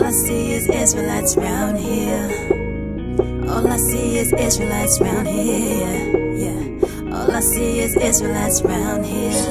I see is Israelites round here. All I see is Israelites round here. Yeah. All I see is Israelites round here.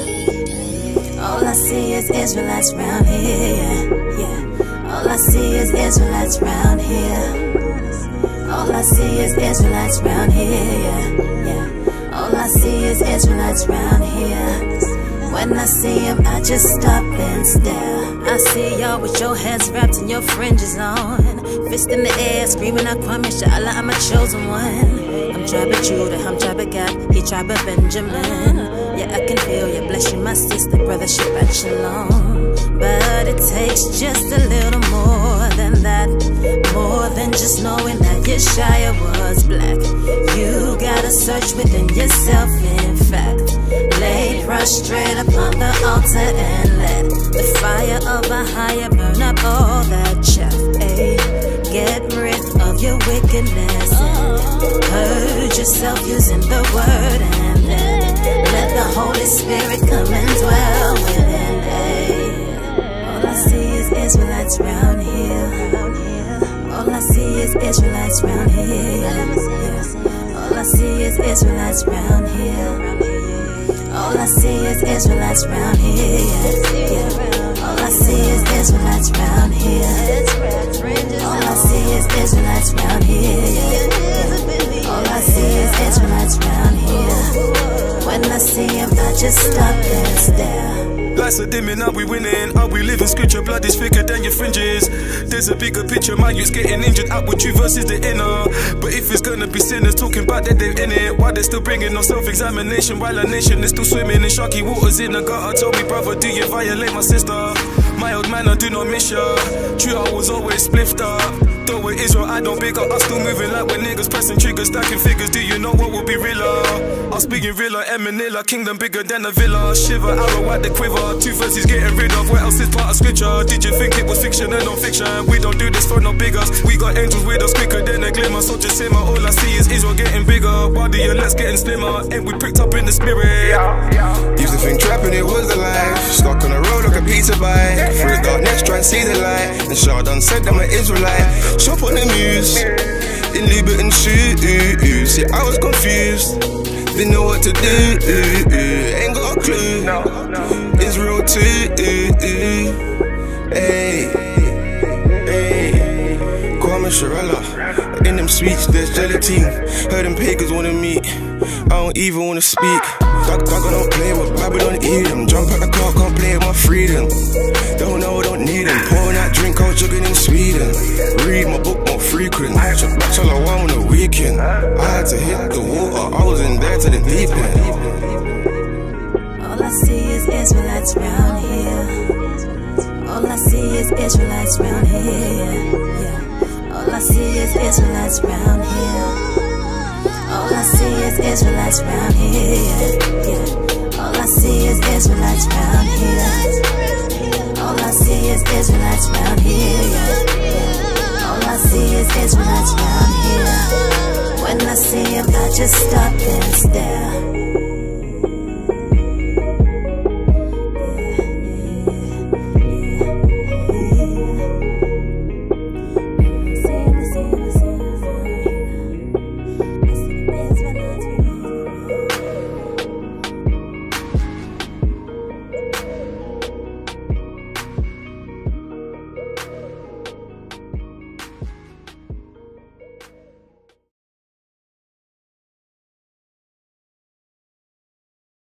All I see is Israelites round here. Yeah. All I see is Israelites round here. All I see is Israelites round here. Yeah. All I see is Israelites round here. When I see him, I just stop and stare. I see y'all with your heads wrapped and your fringes on, fist in the air, screaming out Kwame Sha'Allah, I'm a chosen one. I'm tribe of Judah, I'm tribe of God, he tribe of Benjamin. Yeah, I can feel you, bless you my sister, brother, Shabbat Shalom. But it takes just a little more than that, more than just knowing that Yeshaya was black. You gotta search within yourself, in fact. Lay prostrate upon the altar and let the fire of a higher burn up all that chaff. Ay, get rid of your wickedness and purge yourself using the word, and then let the Holy Spirit come and dwell within. Ay, all I see is Israelites round here. All I see is Israelites round here. Yeah. All I see is Israelites round here. All I see is Israelites round here. Yeah. All I see is Israelites round here. All I see is Israelites round here. Yeah. All I see is Israelites round here. When I see him, I just stop and stare. Lights are dimming, are we winning? Are we living scripture? Blood is thicker than your fringes. There's a bigger picture, my youth's getting injured. Outward truth versus the inner. But if it's gonna be sinners talking about that they're in it, why they still bringing no self-examination while our nation is still swimming in sharky waters in the gutter? Told me, brother, do you violate my sister? My old man, I do not miss ya. True, I was always spliffed up. Though with Israel, I don't big up. I still moving like when niggas pressing triggers, stacking figures. Do you know what will be realer? I'm speaking realer, Emanilla, kingdom bigger than a villa. Shiver, arrow at the quiver. 2 verses getting rid of. What else is part of scripture? Did you think it was fiction and non-fiction? We don't do this for no biggers. We got angels with us quicker than a glimmer. So just simmer. All I see is Israel getting bigger. Body your legs getting slimmer. And we pricked up in the spirit. Used to think trapping it was the life. Stuck on the road like a pizza bite. Through the darkness, try and see the light. And Shah done said I'm an Israelite. Shop on the muse, in Liberton shoes. See, I was confused, didn't know what to do. Ain't got a clue. Israel too. Hey, hey. Kwame Sha'Allah. In them sweets, there's gelatine. Heard them pagans wanna meet. I don't even wanna speak. Dog don't play with Babylon, eat them. Jump at the car, can't play with my freedom. Don't know, don't need them. Pouring that drink, out jugging in Sweden. Read my book more frequent. That's all I want on the weekend. I had to hit the water, I was in there to the deep end. All I see is Israelites round here. All I see is Israelites round here. Yeah. All I see is Israelites round here. All I see is Israelites round here. Yeah. All I see is Israelites round here. All I see is Israelites round here. Yeah. All I see is Israelites round here. When I see him, I just stop and stare.